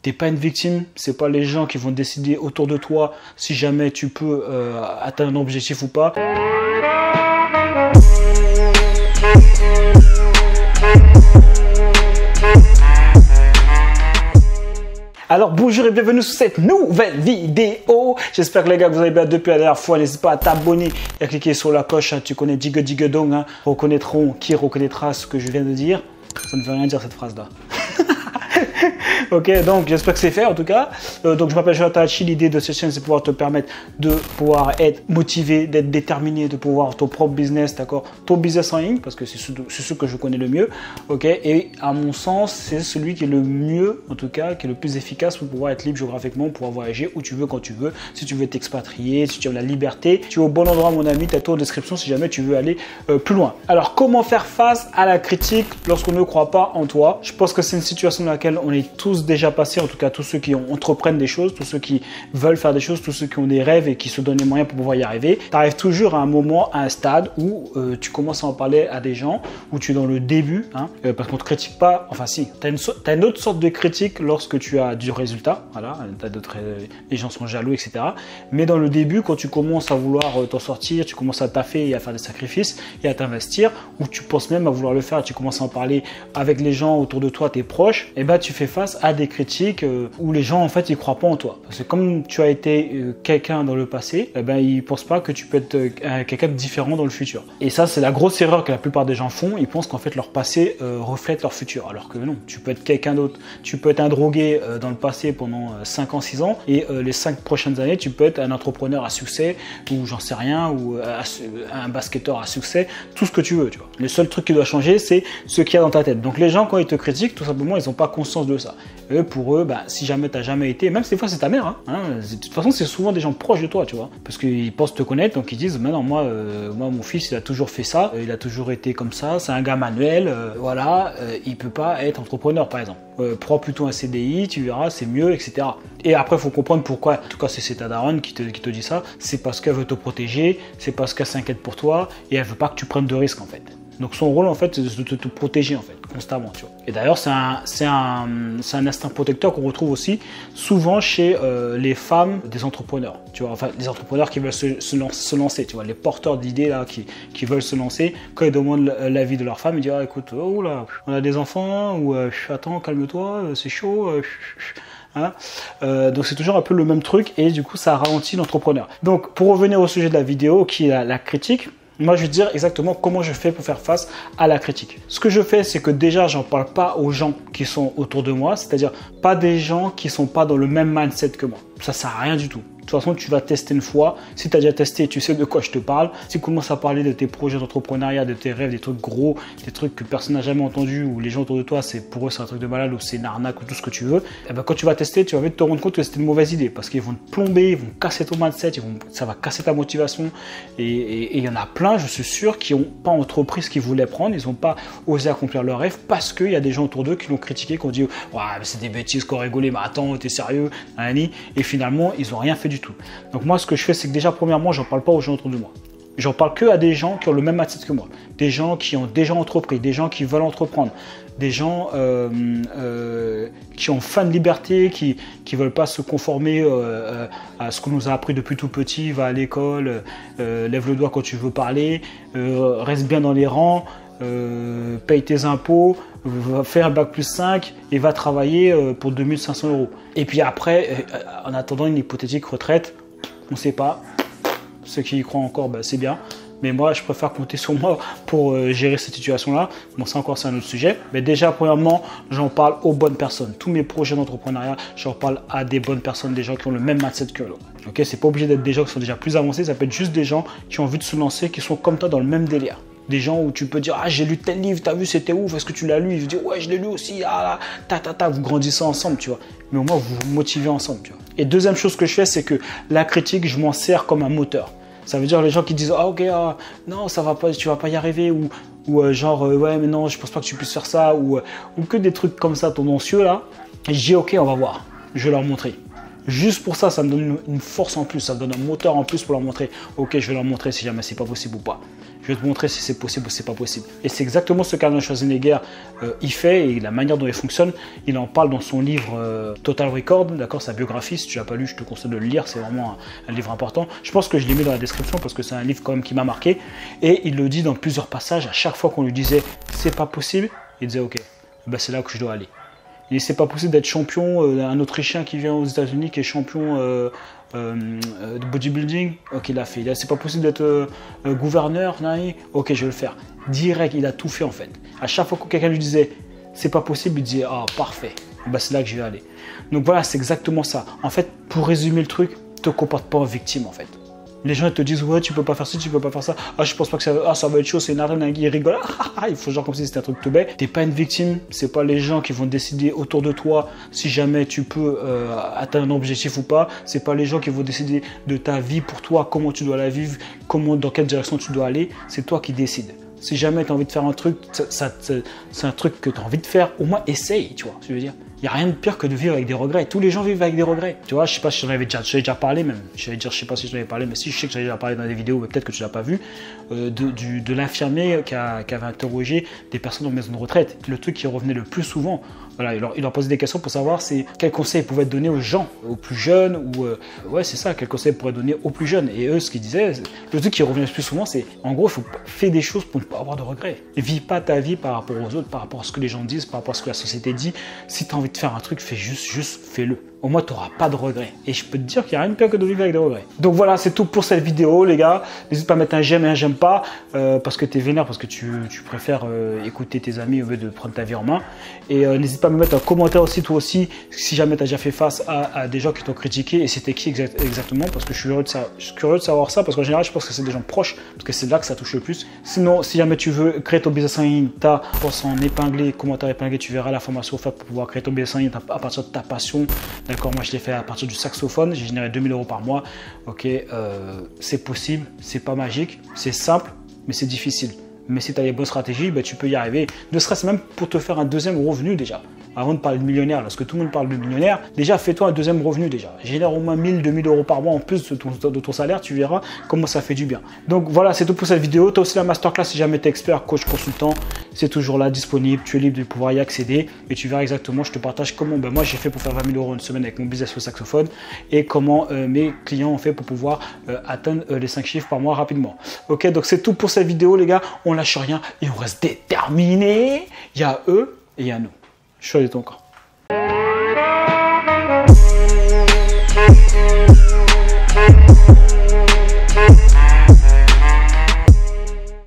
T'es pas une victime, c'est pas les gens qui vont décider autour de toi si jamais tu peux atteindre un objectif ou pas. Alors bonjour et bienvenue sur cette nouvelle vidéo. J'espère que les gars vous allez bien depuis la dernière fois. N'hésite pas à t'abonner et à cliquer sur la cloche. Tu connais Digue Dong, hein. Reconnaîtront qui reconnaîtra ce que je viens de dire. Ça ne veut rien dire cette phrase là. Ok, donc j'espère que c'est fait en tout cas. Donc je m'appelle Jonathan Hachi. L'idée de cette chaîne, c'est pouvoir te permettre de pouvoir être motivé, d'être déterminé, de pouvoir avoir ton propre business, d'accord, ton business en ligne, parce que c'est ce que je connais le mieux. Ok, et à mon sens, c'est celui qui est le mieux, en tout cas, qui est le plus efficace pour pouvoir être libre géographiquement, pour pouvoir voyager où tu veux, quand tu veux. Si tu veux t'expatrier, si tu veux la liberté, tu es au bon endroit, mon ami. Tu as tout en description si jamais tu veux aller plus loin. Alors, comment faire face à la critique lorsqu'on ne croit pas en toi? Je pense que c'est une situation dans laquelle on est tous déjà passés, en tout cas tous ceux qui entreprennent des choses, tous ceux qui veulent faire des choses, tous ceux qui ont des rêves et qui se donnent les moyens pour pouvoir y arriver. Tu arrives toujours à un moment, à un stade où tu commences à en parler à des gens, où tu es dans le début, hein, parce qu'on ne te critique pas, enfin si, tu as une autre sorte de critique lorsque tu as du résultat, voilà, les gens sont jaloux, etc. Mais dans le début, quand tu commences à vouloir t'en sortir, tu commences à taffer et à faire des sacrifices et à t'investir, ou tu penses même à vouloir le faire, tu commences à en parler avec les gens autour de toi, tes proches, et ben tu fais face à des critiques où les gens en fait ils croient pas en toi, parce que comme tu as été quelqu'un dans le passé, eh ben ils pensent pas que tu peux être quelqu'un de différent dans le futur. Et ça, c'est la grosse erreur que la plupart des gens font. Ils pensent qu'en fait leur passé reflète leur futur, alors que non, tu peux être quelqu'un d'autre. Tu peux être un drogué dans le passé pendant 5 ans, 6 ans, et les 5 prochaines années tu peux être un entrepreneur à succès, ou j'en sais rien, ou un basketteur à succès, tout ce que tu veux, tu vois. Le seul truc qui doit changer, c'est ce qu'il y a dans ta tête. Donc les gens, quand ils te critiquent, tout simplement, ils n'ont pas conscience de ça. Et pour eux, bah, si jamais tu n'as jamais été, même si des fois c'est ta mère, hein, de toute façon c'est souvent des gens proches de toi, tu vois, parce qu'ils pensent te connaître, donc ils disent, maintenant moi mon fils il a toujours fait ça, il a toujours été comme ça, c'est un gars manuel, voilà, il peut pas être entrepreneur par exemple. Prends plutôt un CDI, tu verras, c'est mieux, etc. Et après il faut comprendre pourquoi, en tout cas c'est ta daronne qui te dit ça, c'est parce qu'elle veut te protéger, c'est parce qu'elle s'inquiète pour toi, et elle veut pas que tu prennes de risques en fait. Donc son rôle en fait c'est de te protéger en fait, constamment, tu vois. Et d'ailleurs c'est un instinct protecteur qu'on retrouve aussi souvent chez les femmes des entrepreneurs, tu vois, enfin les entrepreneurs qui veulent se lancer, tu vois, les porteurs d'idées là qui veulent se lancer, quand ils demandent l'avis de leur femme, ils disent ah, écoute, oh là, on a des enfants, ou attends, calme-toi, c'est chaud. Hein, donc c'est toujours un peu le même truc, et du coup ça ralentit l'entrepreneur. Donc pour revenir au sujet de la vidéo qui est la critique, moi, je vais te dire exactement comment je fais pour faire face à la critique. Ce que je fais, c'est que déjà, j'en parle pas aux gens qui sont autour de moi, c'est-à-dire pas des gens qui sont pas dans le même mindset que moi. Ça sert à rien du tout. De toute façon, tu vas tester une fois. Si tu as déjà testé, tu sais de quoi je te parle. Si tu commences à parler de tes projets d'entrepreneuriat, de tes rêves, des trucs gros, des trucs que personne n'a jamais entendu, ou les gens autour de toi, pour eux, c'est un truc de malade, ou c'est une arnaque, ou tout ce que tu veux, et ben, quand tu vas tester, tu vas vite te rendre compte que c'était une mauvaise idée, parce qu'ils vont te plomber, ils vont casser ton mindset, ça va casser ta motivation. Et il y en a plein, je suis sûr, qui n'ont pas entrepris ce qu'ils voulaient prendre, ils n'ont pas osé accomplir leur rêve, parce qu'il y a des gens autour d'eux qui l'ont critiqué, qui ont dit ouais, c'est des bêtises, qu'on rigolait, mais attends, t'es sérieux, et finalement, ils n'ont rien fait du tout. Donc moi, ce que je fais, c'est que déjà, premièrement, j'en parle pas aux gens autour de moi. J'en parle que à des gens qui ont le même mindset que moi, des gens qui ont déjà entrepris, des gens qui veulent entreprendre, des gens qui ont faim de liberté, qui veulent pas se conformer à ce qu'on nous a appris depuis tout petit. Va à l'école, lève le doigt quand tu veux parler, reste bien dans les rangs, paye tes impôts, va faire un bac+5 et va travailler pour 2500 €. Et puis après, en attendant une hypothétique retraite, on ne sait pas. Ceux qui y croient encore, ben, c'est bien. Mais moi, je préfère compter sur moi pour gérer cette situation-là. Bon, ça encore, c'est un autre sujet. Mais déjà, premièrement, j'en parle aux bonnes personnes. Tous mes projets d'entrepreneuriat, j'en parle à des bonnes personnes, des gens qui ont le même mindset que l'autre. Ok, c'est pas obligé d'être des gens qui sont déjà plus avancés. Ça peut être juste des gens qui ont envie de se lancer, qui sont comme toi dans le même délire. Des gens où tu peux dire ah, j'ai lu tel livre, t'as vu, c'était ouf, est-ce que tu l'as lu? Ils disent ouais, je l'ai lu aussi, ah là, vous grandissez ensemble, tu vois. Mais au moins vous vous motivez ensemble, tu vois. Et deuxième chose que je fais, c'est que la critique, je m'en sers comme un moteur. Ça veut dire les gens qui disent ah ok, non ça va pas, tu vas pas y arriver, ou genre ouais mais non, je pense pas que tu puisses faire ça, ou que des trucs comme ça tendancieux là. Et je dis ok, on va voir, je vais leur montrer. Juste pour ça, ça me donne une force en plus, ça me donne un moteur en plus pour leur montrer. Ok, je vais leur montrer si jamais c'est pas possible ou pas. Je vais te montrer si c'est possible ou c'est pas possible. Et c'est exactement ce qu'Arnold Schwarzenegger il fait et la manière dont il fonctionne. Il en parle dans son livre Total Record, d'accord, sa biographie. Si tu l'as pas lu, je te conseille de le lire. C'est vraiment un livre important. Je pense que je l'ai mis dans la description parce que c'est un livre quand même qui m'a marqué. Et il le dit dans plusieurs passages. À chaque fois qu'on lui disait c'est pas possible, il disait ok, ben c'est là que je dois aller. Et c'est pas possible d'être champion, un Autrichien qui vient aux États-Unis qui est champion de bodybuilding, ok, il l'a fait. C'est pas possible d'être gouverneur, ok, je vais le faire. Direct, il a tout fait en fait. À chaque fois que quelqu'un lui disait c'est pas possible, il disait ah parfait, ben, c'est là que je vais aller. Donc voilà, c'est exactement ça. En fait, pour résumer le truc, te comporte pas en victime en fait. Les gens ils te disent ouais tu peux pas faire ci, tu peux pas faire ça. Ah je pense pas que ça va être chaud, c'est une arnaque, ils rigolent. Il faut genre comme si c'était un truc tout bête. T'es pas une victime, c'est pas les gens qui vont décider autour de toi si jamais tu peux atteindre un objectif ou pas. C'est pas les gens qui vont décider de ta vie pour toi, comment tu dois la vivre, dans quelle direction tu dois aller. C'est toi qui décides. Si jamais tu as envie de faire un truc, c'est un truc que tu as envie de faire, au moins essaye, tu vois, je veux dire. Il n'y a rien de pire que de vivre avec des regrets. Tous les gens vivent avec des regrets. Tu vois, je sais pas si j'en avais déjà parlé même. Je sais pas si j'en avais parlé, mais si je sais que j'en ai déjà parlé dans des vidéos, mais peut-être que tu l'as pas vu, de l'infirmier qui avait interrogé des personnes en maison de retraite. Le truc qui revenait le plus souvent, voilà, il leur posait des questions pour savoir quels conseils pouvaient donner aux gens, aux plus jeunes, ou ouais c'est ça, quels conseils pourraient donner aux plus jeunes. Et eux, ce qu'ils disaient, le truc qui revenait le plus souvent, c'est en gros, il faut faire des choses pour ne pas avoir de regrets. Vis pas ta vie par rapport aux autres, par rapport à ce que les gens disent, par rapport à ce que la société dit. Si tu as envie de faire un truc, juste fais-le. Au moins, tu n'auras pas de regrets. Et je peux te dire qu'il n'y a rien de pire que de vivre avec des regrets. Donc voilà, c'est tout pour cette vidéo, les gars. N'hésite pas à mettre un j'aime et un j'aime pas, parce que tu es vénère, parce que tu préfères écouter tes amis au lieu de prendre ta vie en main. Et n'hésite pas à me mettre un commentaire aussi, toi aussi, si jamais tu as déjà fait face à des gens qui t'ont critiqué, et c'était qui exactement, parce que je suis curieux de savoir ça, parce qu'en général, je pense que c'est des gens proches, parce que c'est là que ça touche le plus. Sinon, si jamais tu veux créer ton business en ligne, tu as en épinglé, commentaire épinglé, tu verras la formation offerte pour pouvoir créer ton business en ligne à partir de ta passion. D'accord, moi je l'ai fait à partir du saxophone, j'ai généré 2000 € par mois. Ok, c'est possible, c'est pas magique, c'est simple, mais c'est difficile. Mais si tu as les bonnes stratégies, ben, tu peux y arriver. Ne serait-ce même pour te faire un deuxième revenu déjà. Avant de parler de millionnaire, lorsque tout le monde parle de millionnaire, déjà fais-toi un deuxième revenu déjà. Génère au moins 1000-2000 € par mois en plus de ton salaire, tu verras comment ça fait du bien. Donc voilà, c'est tout pour cette vidéo. Tu as aussi la masterclass si jamais tu es expert, coach, consultant. C'est toujours là, disponible. Tu es libre de pouvoir y accéder. Et tu verras exactement, je te partage comment moi j'ai fait pour faire 20 000 € une semaine avec mon business au saxophone. Et comment mes clients ont fait pour pouvoir atteindre les 5 chiffres par mois rapidement. Ok, donc c'est tout pour cette vidéo les gars. On lâche rien et on reste déterminé. Il y a eux et il y a nous. Choisis ton camp.